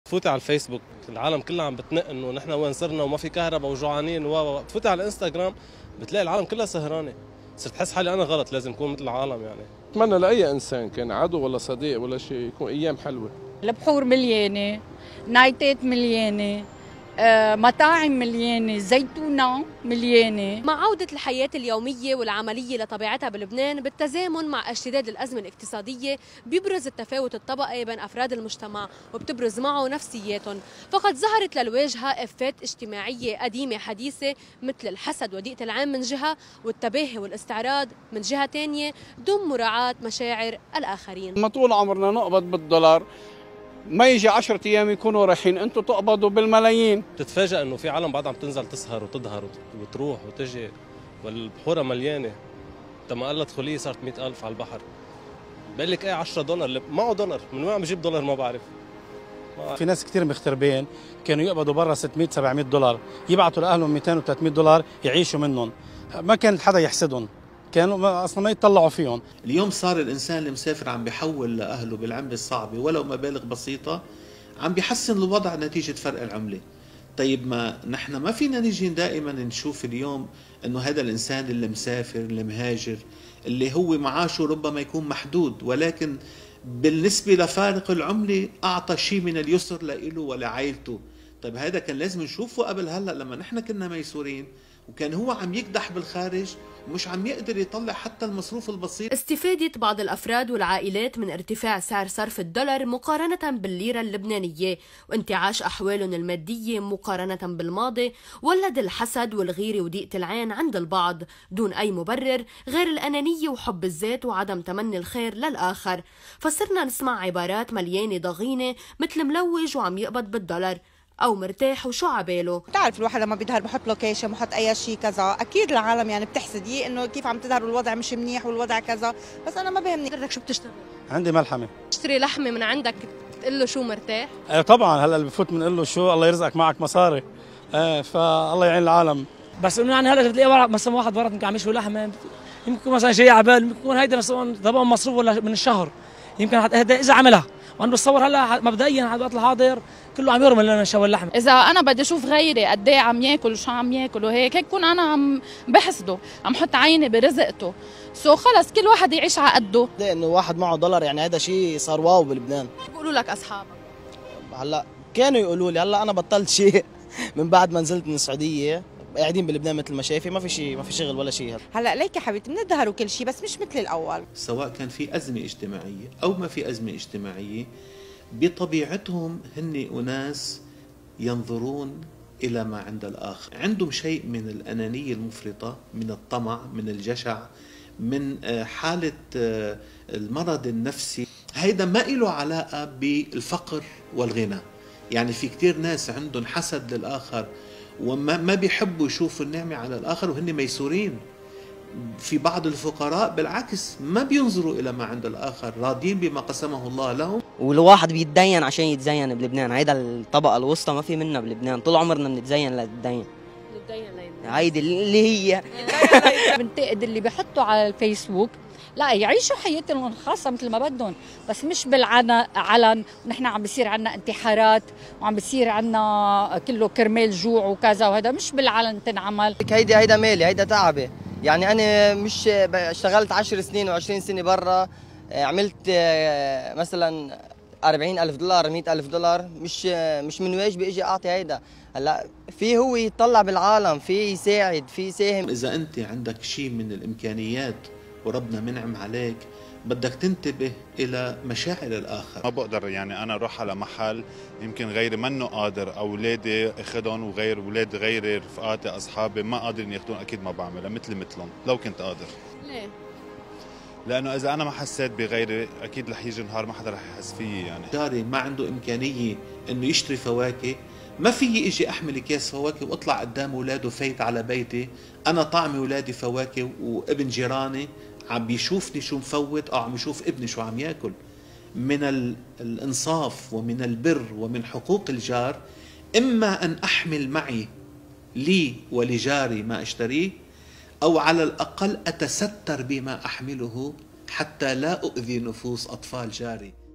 تفوتي على الفيسبوك العالم كلها عم بتنق انه نحن وين صرنا وما في كهرباء وجوعانين تفوتي على الانستغرام بتلاقي العالم كلها سهرانه. صرت احس حالي انا غلط، لازم اكون مثل العالم يعني. اتمنى لاي انسان كان عدو ولا صديق ولا شيء يكون ايام حلوه. البحور مليانه، نايتات مليانه، مطاعم مليانه، زيتونه مليانه. مع عودة الحياة اليومية والعملية لطبيعتها بلبنان بالتزامن مع اشتداد الأزمة الاقتصادية بيبرز التفاوت الطبقي بين أفراد المجتمع وبتبرز معه نفسياتهم، فقد ظهرت للواجهة إفات اجتماعية قديمة حديثة مثل الحسد وضيقة العين من جهة والتباهي والاستعراض من جهة تانية دون مراعاة مشاعر الآخرين. ما طول عمرنا نقبض بالدولار، ما يجي 10 ايام يكونوا رايحين انتم تقبضوا بالملايين. بتتفاجئ انه في عالم بعد عم تنزل تسهر وتظهر وتروح وتجي والبحوره مليانه. انت ما قال ادخليه صارت 100,000 على البحر. بقول لك ايه $10 معه دولار، من وين عم بجيب دولار ما بعرف. في ناس كثير مغتربين كانوا يقبضوا برا 600 700 دولار، يبعثوا لاهلهم 200 و300 دولار يعيشوا منهم، ما كان حدا يحسدهم، كانوا اصلا ما يطلعوا فيهم. اليوم صار الانسان اللي مسافر عم بيحول لاهله بالعمله الصعبه ولو مبالغ بسيطه، عم بيحسن الوضع نتيجه فرق العمله. طيب ما نحن ما فينا نيجي دائما نشوف اليوم انه هذا الانسان اللي مسافر اللي مهاجر اللي هو معاشه ربما يكون محدود، ولكن بالنسبه لفارق العمله اعطى شيء من اليسر لإله ولعائلته. طيب هذا كان لازم نشوفه قبل هلا لما نحن كنا ميسورين وكان هو عم يكدح بالخارج ومش عم يقدر يطلع حتى المصروف البسيط. استفادة بعض الأفراد والعائلات من ارتفاع سعر صرف الدولار مقارنة بالليرة اللبنانية وانتعاش أحوالهم المادية مقارنة بالماضي ولد الحسد والغيرة وضيقة العين عند البعض دون أي مبرر غير الأنانية وحب الذات وعدم تمني الخير للآخر، فصرنا نسمع عبارات مليانة ضغينة مثل ملوج وعم يقبض بالدولار أو مرتاح وشو عباله. بتعرف الواحد لما بيظهر بحط لوكيشن بحط أي شيء كذا، أكيد العالم يعني بتحسدي إنه كيف عم تظهر والوضع مش منيح والوضع كذا، بس أنا ما بهمني. بدك شو بتشتغل؟ عندي ملحمه. تشتري لحمة من عندك تقول له شو مرتاح؟ طبعا هلا اللي بفوت بنقول له شو الله يرزقك معك مصاري. فالله يعين العالم. بس انه يعني هلا بتلاقي مثلا واحد برا عم يشوي لحمه، يمكن مثلا جاي على بال، يمكن يكون هيدا مثلا تبع مصروف ولا من الشهر، يمكن هذا اذا عملها، وانا بتصور هلا مبدئيا على الوقت الحاضر كله عم يرمي لنا شوي اللحمه. اذا انا بدي اشوف غيري قد ايه عم ياكل وشو عم ياكل وهيك بكون انا عم بحسده، عم حط عيني برزقته. خلص كل واحد يعيش على قده. انه واحد معه دولار يعني هذا شيء صار واو بلبنان. بيقولوا لك اصحابك؟ هلا كانوا يقولوا لي، هلا انا بطلت شيء من بعد ما نزلت من السعوديه، قاعدين بلبنان مثل ما شايفي ما في شغل ولا شيء. هلا ليك يا حبيبتي بنظهر وكل شيء بس مش مثل الاول. سواء كان في ازمه اجتماعيه او ما في ازمه اجتماعيه، بطبيعتهم هن اناس ينظرون الى ما عند الاخر، عندهم شيء من الانانيه المفرطه، من الطمع، من الجشع، من حاله المرض النفسي. هيدا ما له علاقه بالفقر والغنى. يعني في كتير ناس عندهم حسد للاخر وما بيحبوا يشوفوا النعمة على الآخر وهن ميسورين. في بعض الفقراء بالعكس ما بينظروا إلى ما عند الآخر، راضين بما قسمه الله لهم. والواحد بيتدين عشان يتزين بلبنان، هيدا الطبقة الوسطى ما في منها بلبنان، طول عمرنا بنتزين للدين. هيدي اللي هي بنتقد اللي بيحطوا على الفيسبوك لا يعيشوا حياتهم الخاصة مثل ما بدهم، بس مش بالعلن. ونحن عم بيصير عنا انتحارات وعم بيصير عنا كله كرمال جوع وكذا، وهذا مش بالعلن تنعمل. هيدا مالي، هيدا تعبي. يعني أنا مش اشتغلت 10 سنين و20 سنة برا، عملت مثلا 40,000 دولار 100,000 دولار، مش من واجبي اجي اعطي هيدا. هلا في هو يطلع بالعالم، في يساعد، في يساهم. اذا انت عندك شيء من الامكانيات وربنا منعم عليك، بدك تنتبه الى مشاعر الاخر. ما بقدر يعني انا اروح على محل يمكن غيري منه قادر، اولادي اخذهم وغير اولاد غيري رفقاتي اصحابي ما قادرين ياخذون، اكيد ما بعملها مثلهم لو كنت قادر. ليه؟ لانه اذا انا ما حسيت بغيري اكيد رح يجي نهار ما حدا رح يحس فيي. يعني جاري ما عنده امكانيه انه يشتري فواكه، ما في اجي احمل اكياس فواكه واطلع قدام اولاده فايت على بيتي، انا طعمي اولادي فواكه وابن جيراني عم بيشوفني شو مفوت او عم يشوف ابني شو عم ياكل. من الانصاف ومن البر ومن حقوق الجار اما ان احمل معي لي ولجاري ما اشتريه، او على الاقل اتستر بما احمله حتى لا اؤذي نفوس اطفال جاري.